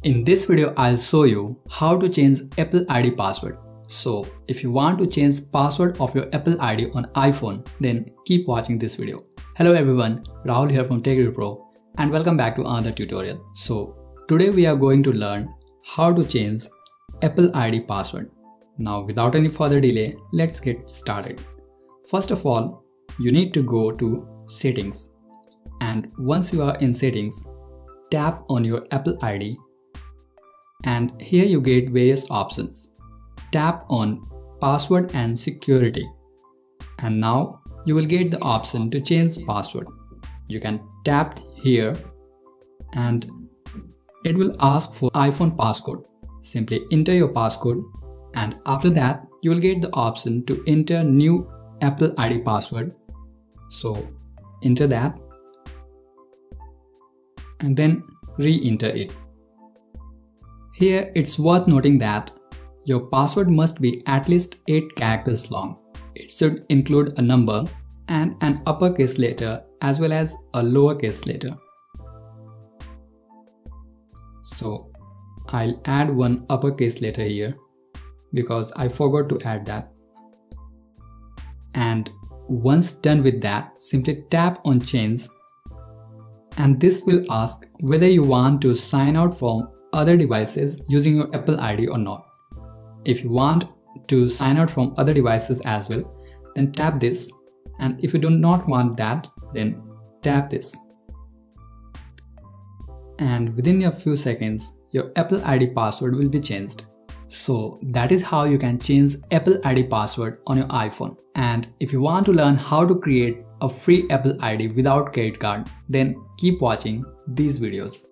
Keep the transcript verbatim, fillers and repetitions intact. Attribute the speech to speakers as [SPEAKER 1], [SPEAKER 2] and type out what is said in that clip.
[SPEAKER 1] In this video, I'll show you how to change Apple I D password. So if you want to change password of your Apple I D on iPhone, then keep watching this video. Hello everyone, Rahul here from TechReview and welcome back to another tutorial. So today we are going to learn how to change Apple I D password. Now without any further delay, let's get started. First of all, you need to go to settings, and once you are in settings, tap on your Apple I D and here you get various options. Tap on password and security, and now you will get the option to change password. You can tap here and it will ask for iPhone passcode. Simply enter your passcode, and after that you will get the option to enter new Apple I D password. So enter that and then re-enter it. Here it's worth noting that your password must be at least eight characters long. It should include a number and an uppercase letter as well as a lowercase letter. So I'll add one uppercase letter here because I forgot to add that. And once done with that, simply tap on change, and this will ask whether you want to sign out from other devices using your Apple I D or not. If you want to sign out from other devices as well, then tap this, and if you do not want that, then tap this. And within a few seconds, your Apple I D password will be changed. So that is how you can change Apple I D password on your iPhone. And if you want to learn how to create a free Apple I D without credit card, then keep watching these videos.